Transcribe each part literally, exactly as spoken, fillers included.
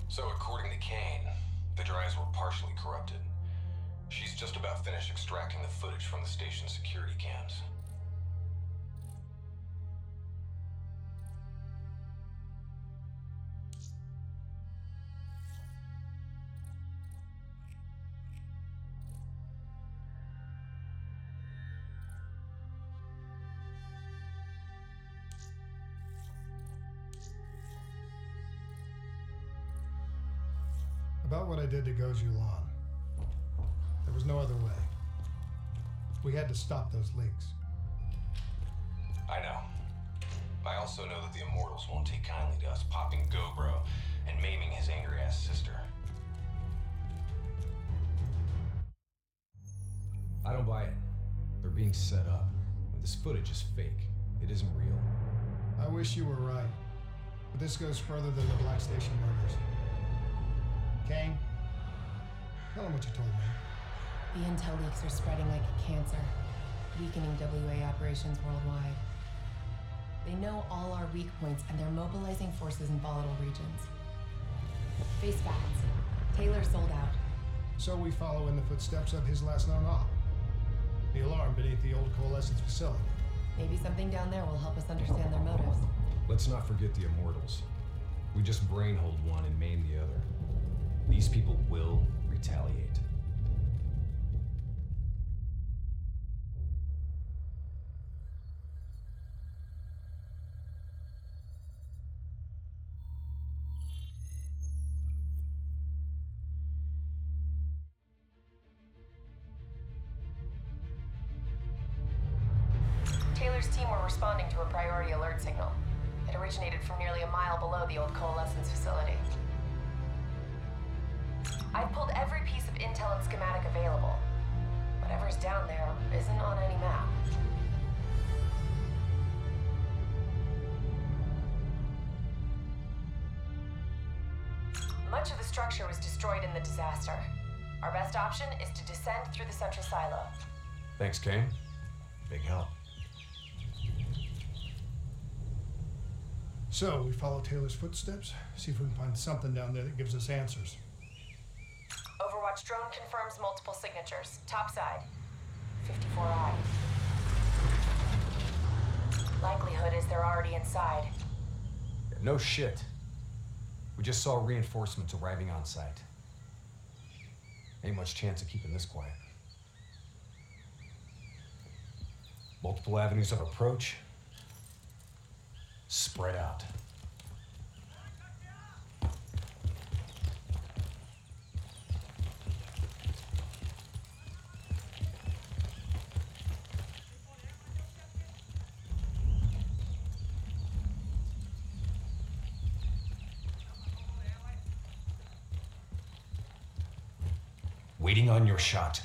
So according to Kane, the drives were partially corrupted. She's just about finished extracting the footage from the station's security cams. About what I did to Goju Lan. There was no other way. We had to stop those leaks. I know. I also know that the Immortals won't take kindly to us popping Gobro and maiming his angry-ass sister. I don't buy it. They're being set up. This footage is fake. It isn't real. I wish you were right. But this goes further than the Black Station murders. Kane, tell him what you told me. The intel leaks are spreading like a cancer, weakening W A operations worldwide. They know all our weak points, and they're mobilizing forces in volatile regions. Face facts. Taylor sold out. So we follow in the footsteps of his last known op. The alarm beneath the old Coalescence facility. Maybe something down there will help us understand their motives. Let's not forget the Immortals. We just brainhold one and maim the other. These people will retaliate. Taylor's team were responding to a priority alert signal. It originated from nearly a mile below the old Coalescence facility. I've pulled every piece of intel and schematic available. Whatever's down there isn't on any map. Much of the structure was destroyed in the disaster. Our best option is to descend through the central silo. Thanks, Kane. Big help. So, we follow Taylor's footsteps, see if we can find something down there that gives us answers. Overwatch drone confirms multiple signatures. Top side. fifty-four I. Likelihood is they're already inside. No shit. We just saw reinforcements arriving on site. Ain't much chance of keeping this quiet. Multiple avenues of approach. Spread out. Waiting on your shot.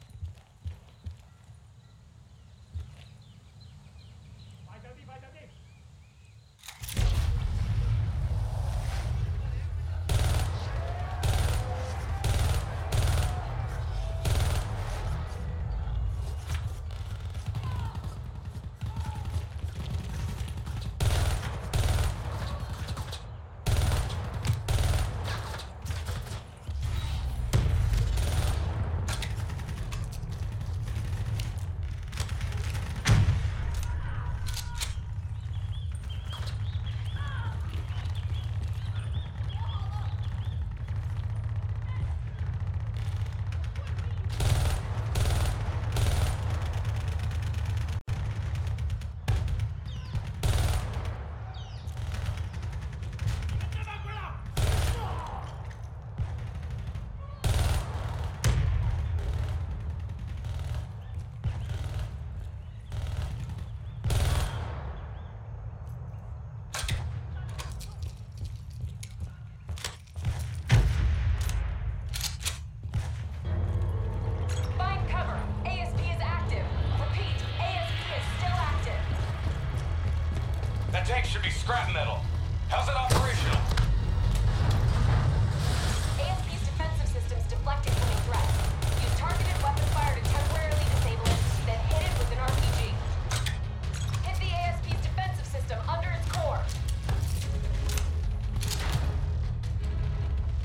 tank should be scrap metal. How's it operational? A S P's defensive system's deflecting coming threats. Use targeted weapon fire to temporarily disable it, then hit it with an R P G. Hit the A S P's defensive system under its core.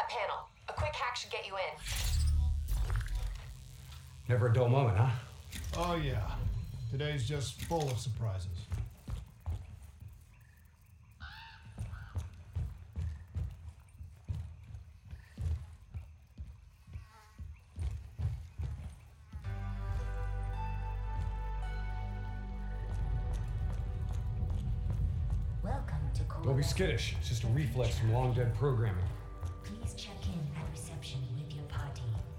that panel. A quick hack should get you in. Never a dull moment, huh? Oh, yeah. Today's just full of surprises. Welcome to Core. Don't be skittish. It's just a reflex from long dead programming. Please check in at reception with your party.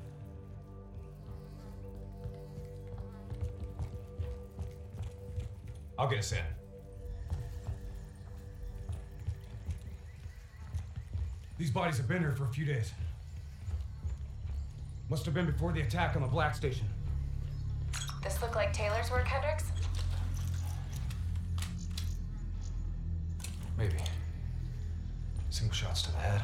I'll get us in. These bodies have been here for a few days. Must have been before the attack on the Black Station. This look like Taylor's work, Hendricks? Maybe. Single shots to the head.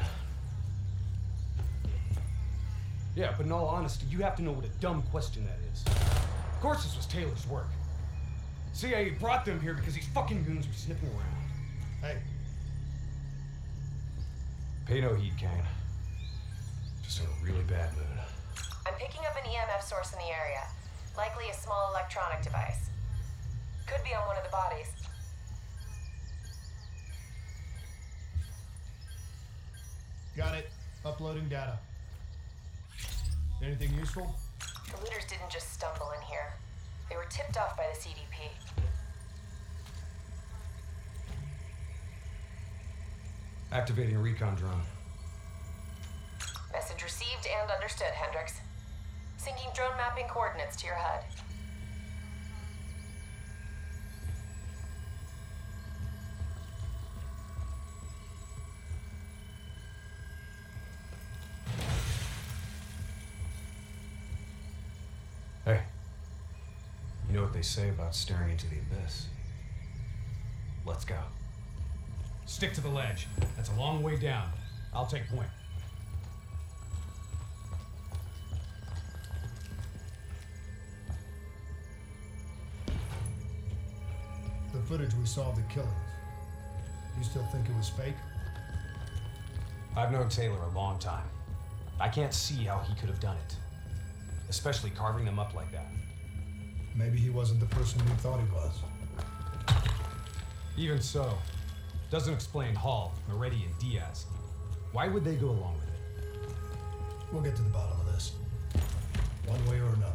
Yeah, but in all honesty, you have to know what a dumb question that is. Of course this was Taylor's work. C I A brought them here because these fucking goons were sniffing around. Hey, Pay no heed, Kane. Just in a really bad mood. I'm picking up an E M F source in the area. Likely a small electronic device. Could be on one of the bodies. got it. Uploading data. Anything useful? The looters didn't just stumble in here. They were tipped off by the C D P. Activating a recon drone. Message received and understood, Hendricks. Syncing drone mapping coordinates to your H U D. Hey, you know what they say about staring into the abyss? Let's go. Stick to the ledge. That's a long way down. I'll take point. The footage we saw of the killings. You still think it was fake? I've known Taylor a long time. I can't see how he could have done it. Especially carving them up like that. Maybe he wasn't the person we thought he was. Even so, doesn't explain Hall, Moretti, and Diaz. Why would they go along with it? We'll get to the bottom of this. One way or another.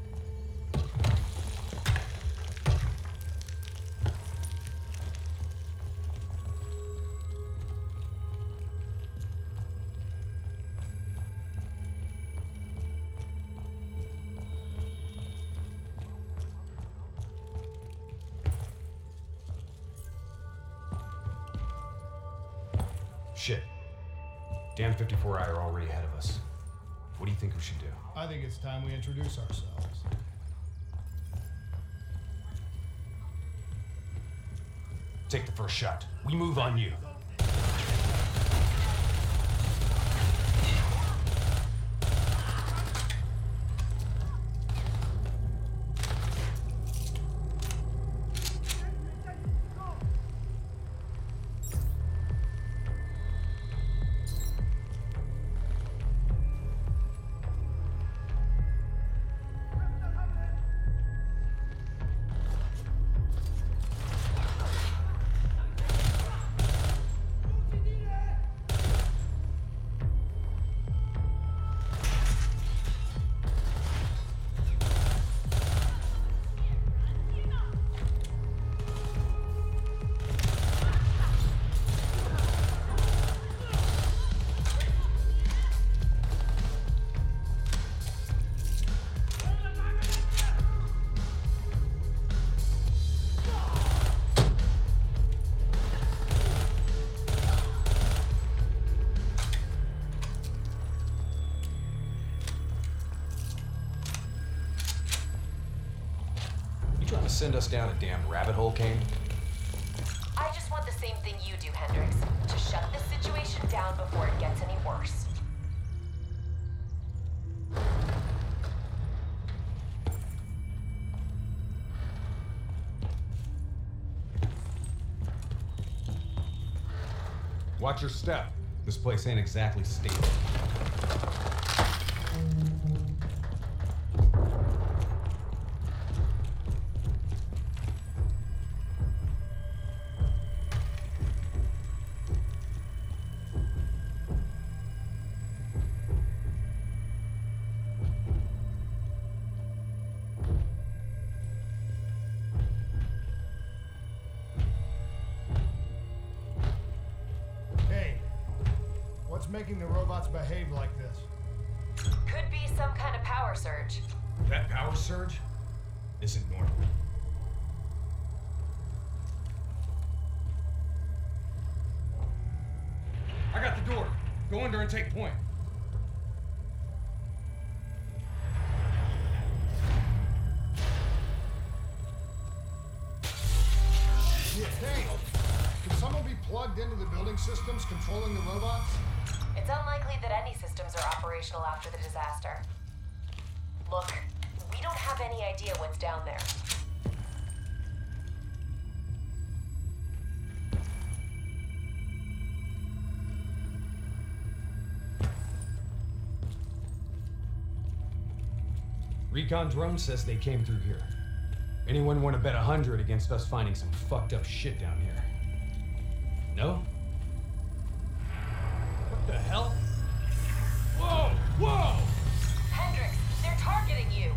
Shit. Dan fifty-four I are already ahead of us. What do you think we should do? I think it's time we introduce ourselves. Take the first shot. We move on you. Send us down a damn rabbit hole, Kane? I just want the same thing you do, Hendricks. To shut this situation down before it gets any worse. Watch your step. This place ain't exactly stable. making the robots behave like this? Could be some kind of power surge. That power surge isn't normal. I got the door. Go under and take point. Yeah, hey, can someone be plugged into the building systems controlling the robots? It's unlikely that any systems are operational after the disaster. Look, we don't have any idea what's down there. Recon drone says they came through here. Anyone want to bet a hundred against us finding some fucked up shit down here? No? What the hell? Whoa! Whoa! Hendricks, they're targeting you!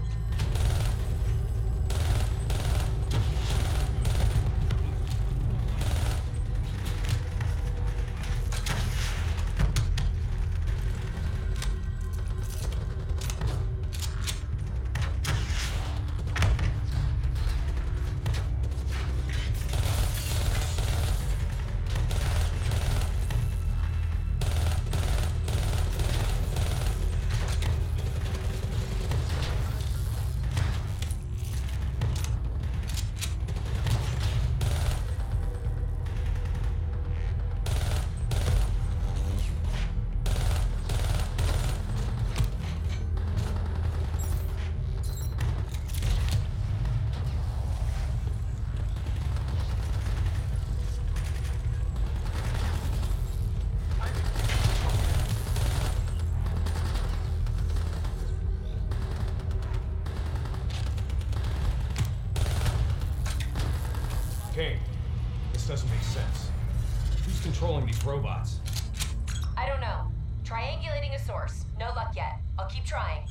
Kane, this doesn't make sense. Who's controlling these robots? I don't know. Triangulating a source. No luck yet. I'll keep trying.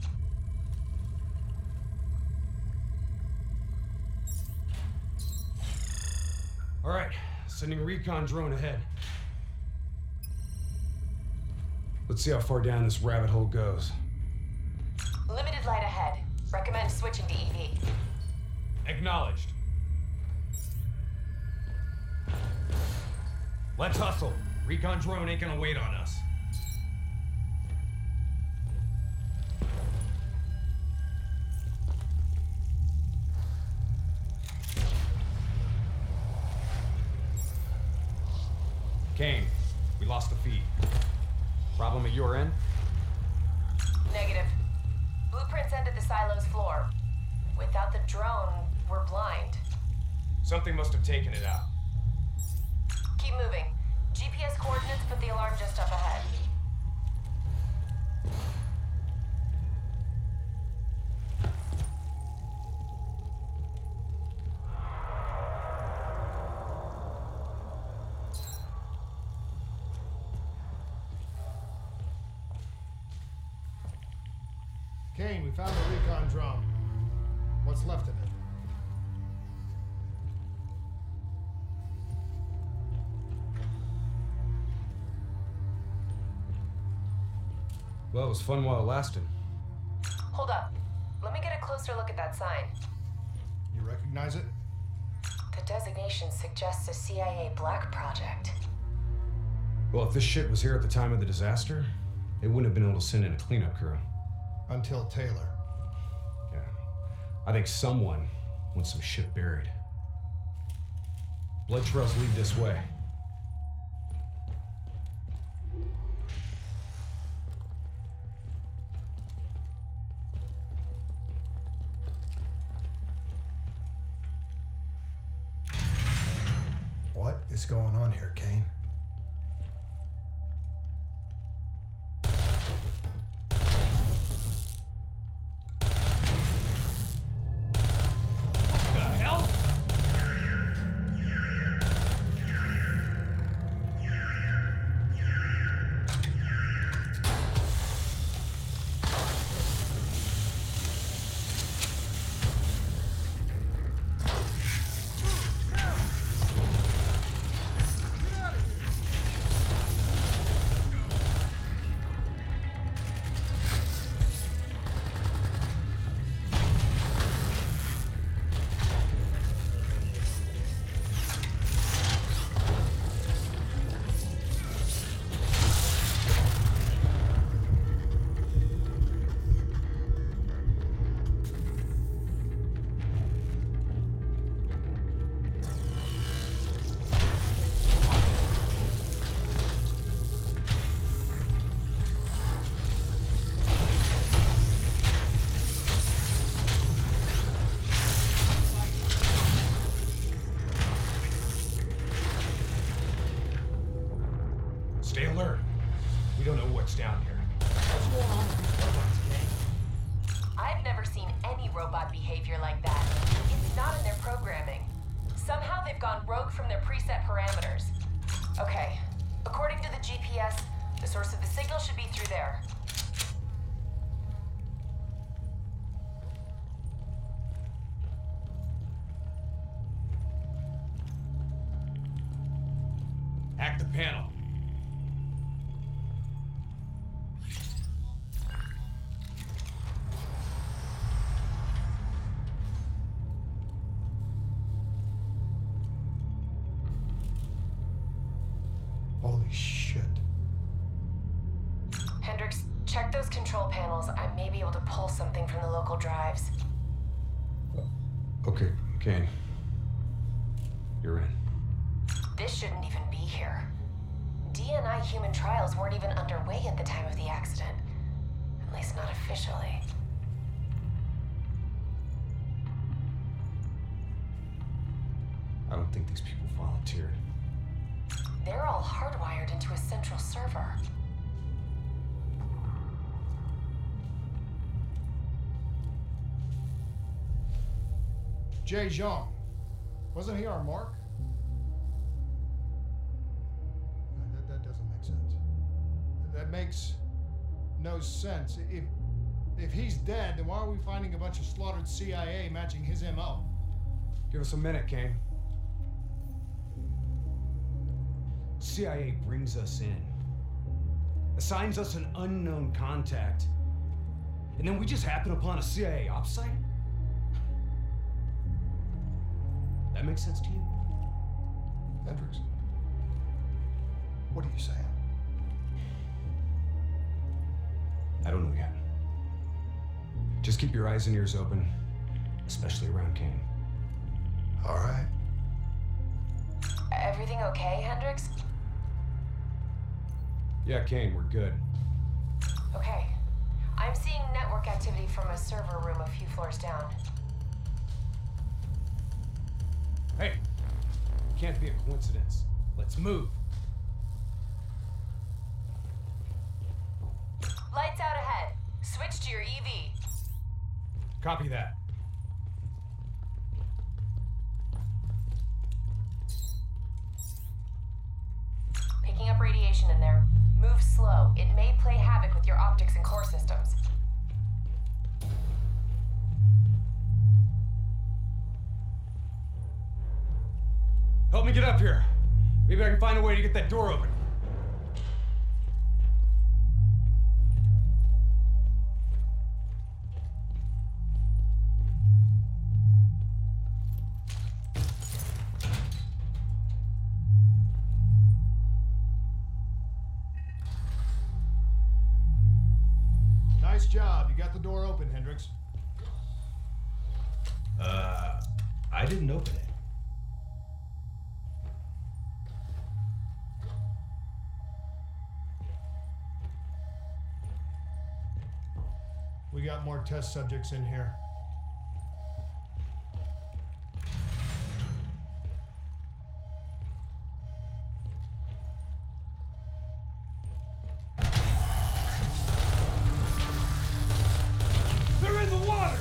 All right, sending a recon drone ahead. Let's see how far down this rabbit hole goes. Limited light ahead. Recommend switching to E V. Acknowledged. Let's hustle. Recon drone ain't gonna wait on us. Kane, we lost the feed. Problem at your end? Negative. Blueprints ended the silo's floor. Without the drone, we're blind. Something must have taken it out. Keep moving. G P S coordinates put the alarm just up ahead. Kane, we found the recon drone. What's left of it? Well, it was fun while it lasted. Hold up. Let me get a closer look at that sign. You recognize it? The designation suggests a C I A black project. Well, if this shit was here at the time of the disaster, they wouldn't have been able to send in a cleanup crew. Until Taylor. Yeah. I think someone wants some shit buried. Blood trails lead this way. What is going on here, Kane? they've gone rogue from their preset parameters. Okay. According to the G P S, the source of the signal should be through there. Hack the panel. Holy shit. Hendricks, check those control panels. I may be able to pull something from the local drives. Okay, Kane. You're in. This shouldn't even be here. D N I human trials weren't even underway at the time of the accident. At least not officially. I don't think these people volunteered. They're all hardwired into a central server. Jay Zhang. Wasn't he our mark? Uh, That, that doesn't make sense. That makes no sense. If if he's dead, then why are we finding a bunch of slaughtered C I A matching his M O? Give us a minute, Kane. C I A brings us in, assigns us an unknown contact, and then we just happen upon a C I A ops site? That makes sense to you? Hendricks, what are you saying? I don't know yet. Just keep your eyes and ears open, especially around Kane. All right. Everything okay, Hendricks? Yeah, Kane, we're good. Okay. I'm seeing network activity from a server room a few floors down. Hey, can't be a coincidence. Let's move. Lights out ahead. Switch to your E V. Copy that. Picking up radiation in there. Move slow. It may play havoc with your optics and core systems. Help me get up here. Maybe I can find a way to get that door open. Nice job. You got the door open, Hendricks. Uh, I didn't open it. We got more test subjects in here. They're in the water!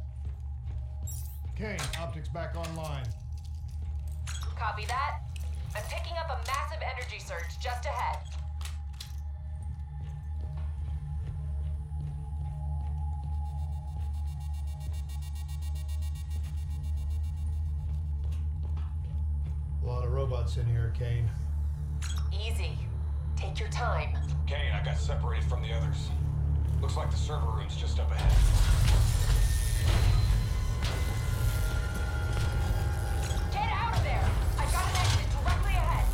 Kane, optics back online. Copy that. I'm picking up a massive energy surge just ahead. A lot of robots in here, Kane. Easy. Take your time. Kane, I got separated from the others. Looks like the server room's just up ahead. Get out of there! I got an exit directly ahead.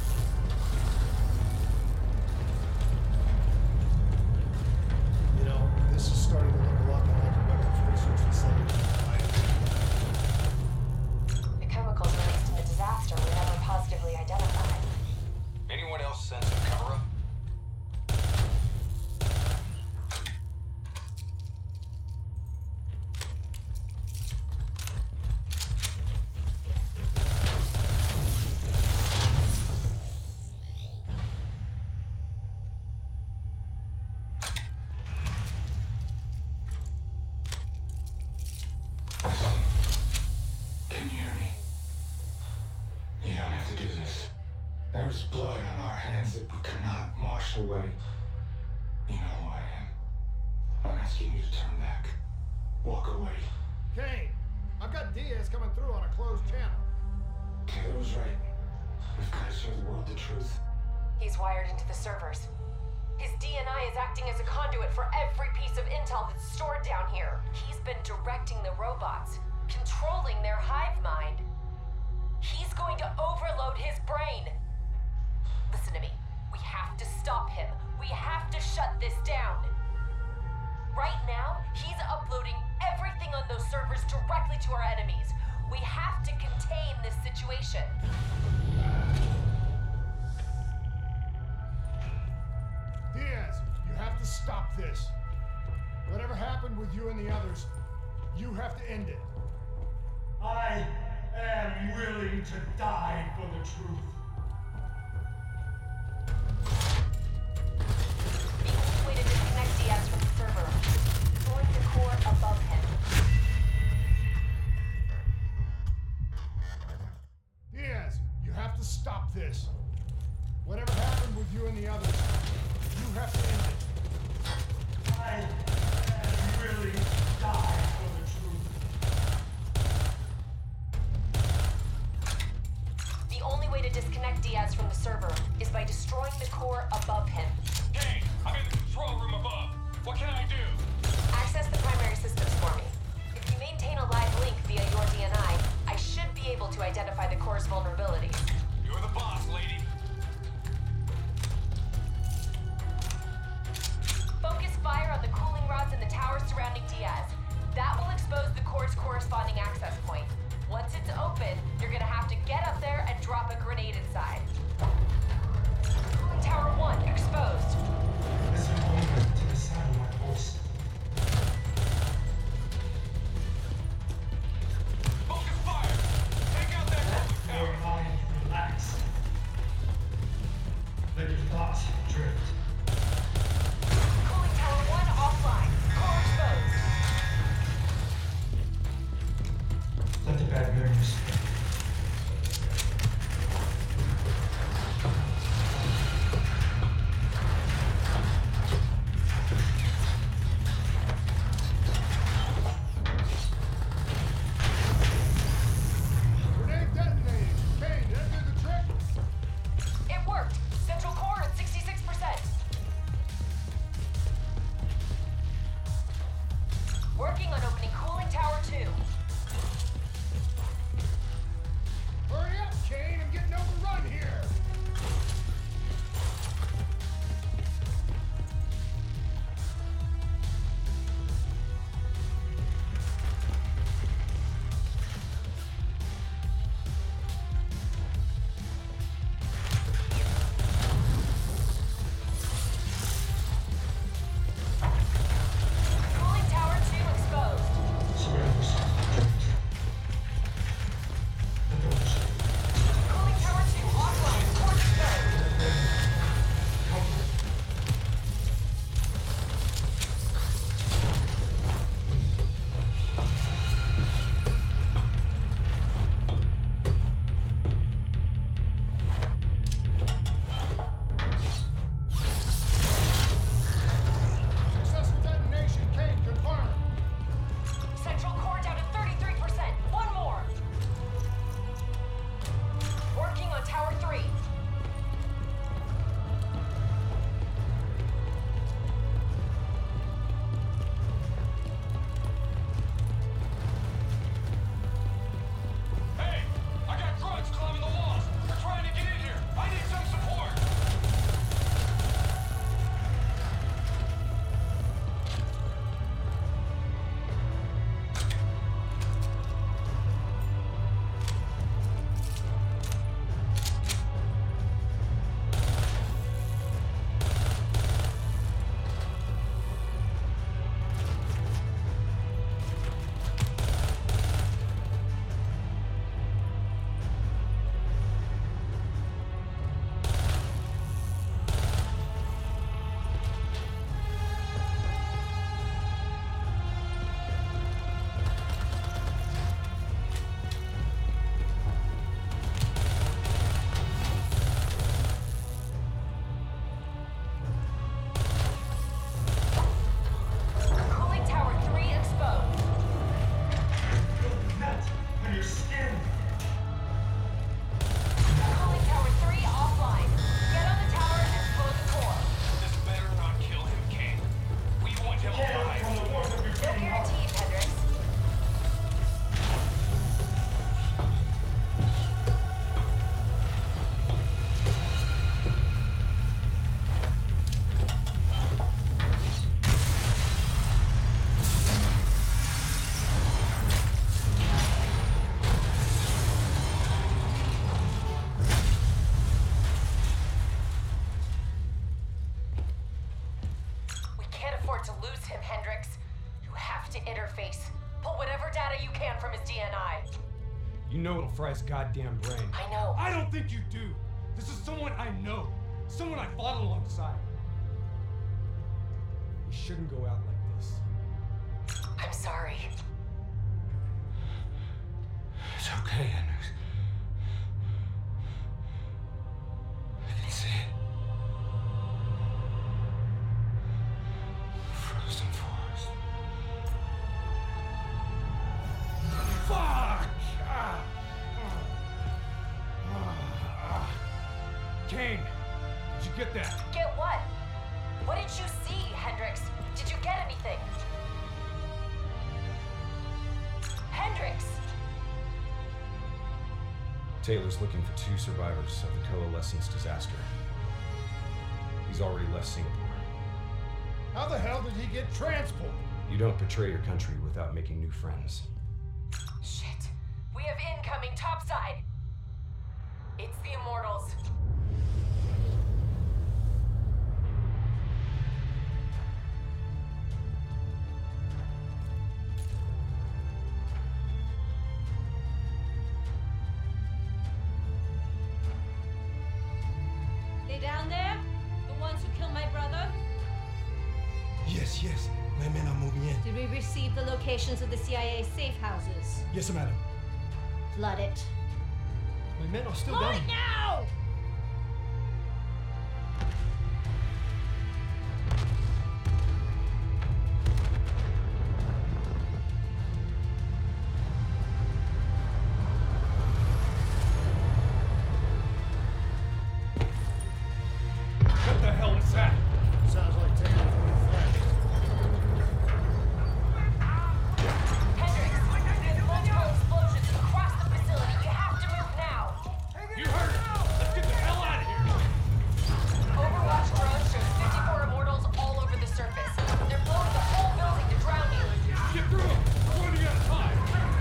You know, this is starting to look a lot more like a weapons research facility. The chemicals released in the disaster were never positively identified. Anyone else sense a cover-up? Can you hear me? You don't have to do this. There is blood on our hands that we cannot wash away. You know who I am. I'm asking you to turn back. Walk away. Kane, I've got Diaz coming through on a closed channel. Taylor was right. We've got to show the world the truth. He's wired into the servers. His D N I is acting as a conduit for every piece of intel that's stored down here. He's been directing the robots, controlling their hive mind. He's going to overload his brain. Listen to me. We have to stop him. We have to shut this down. Right now, he's uploading everything on those servers directly to our enemies. We have to contain this situation. Diaz, you have to stop this. Whatever happened with you and the others, you have to end it. I am willing to die for the truth. The only way to disconnect Diaz from the server is destroy the core above him. Diaz, you have to stop this. Whatever happened with you and the others, you have to end it. I am willing to die for the truth. The only way to disconnect Diaz from the server is by destroying the core above him. Kane, I'm in the control room above. What can I do? Access the primary systems for me. If you maintain a live link via your D N I, I should be able to identify the core's vulnerabilities. You're the boss, lady. Focus fire on the cooling rods in the towers surrounding Diaz. That will expose the core's corresponding access point. Once it's open, you're gonna have to get up there and drop a grenade inside. Cooling tower one exposed. Listen only to the sound of my voice. Focus fire! Take out that Let cooling your tower! mind relax. Let your thoughts drift. Cooling tower one offline. Core exposed. Let the bad memories You know it'll fry his goddamn brain. I know. I don't think you do. This is someone I know. Someone I fought alongside. We shouldn't go out like this. I'm sorry. It's okay, Hendricks. I can see it. Frozen forest. Fuck! Ah. Ah. Kane, did you get that? Get what? What did you see, Hendricks? Did you get anything? Hendricks! Taylor's looking for two survivors of the Coalescence disaster. He's already left Singapore. How the hell did he get transport? You don't betray your country without making new friends. Shit. We have incoming topside. It's the Immortals. They down there? The ones who killed my brother? Yes, yes. My men are moving in. Did we receive the locations of the C I A safe houses? Yes, madam. Flood it. My men are still Flood down. it now! What the hell is that? Sounds like Taylor from the flash. Hendricks, there's multiple explosions across the facility. You have to move now. You heard it! Let's get the hell out of here! Overwatch drone shows fifty-four Immortals all over the surface. They're blowing the whole building to drown you. Get through them! We're running out of time!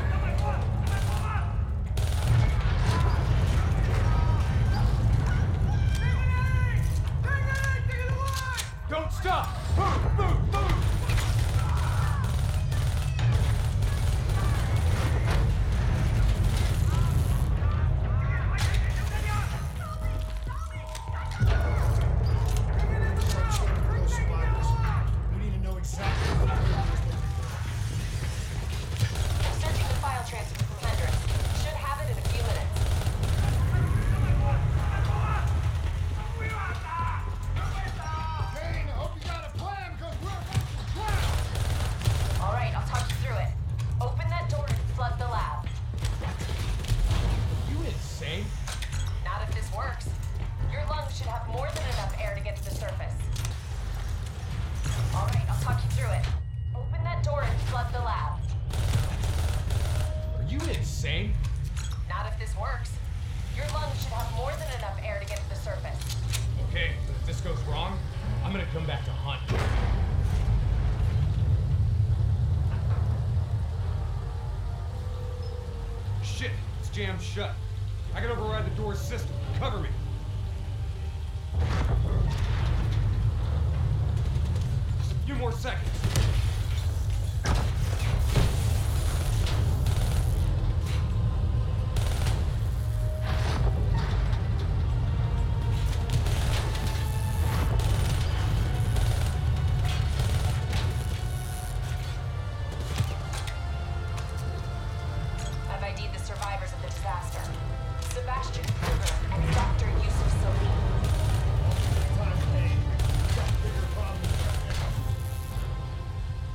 Don't stop! Move! Move! Move! Those survivors. We need to know exactly what Taylor is looking for. Searching the file transfer from Hendricks. Should have it in a few minutes. Kane, I hope you got a plan, because we're about to drown! All right, I'll talk you through it. Open that door and flood the lab. You insane? Not if this works. Your lungs should have more than enough air to get to the surface. All right, I'll talk you through it. Open that door and flood the lab. Are you insane? Not if this works. Your lungs should have more than enough air to get to the surface. Okay, but if this goes wrong, I'm gonna come back to hunt. Shit, it's jammed shut. I can override the door's system. Cover me. Just a few more seconds. I've I D'd the survivors of the disaster. Sebastian Kruger and Doctor Yousef Salim. Time, Kane. We've got bigger problems right now.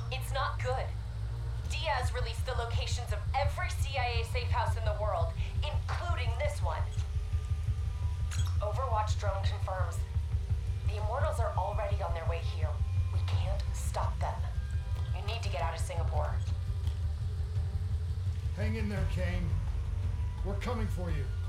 It's not good. Diaz released the locations of every C I A safe house in the world, including this one. Overwatch drone confirms. The Immortals are already on their way here. We can't stop them. You need to get out of Singapore. Hang in there, Kane. We're coming for you.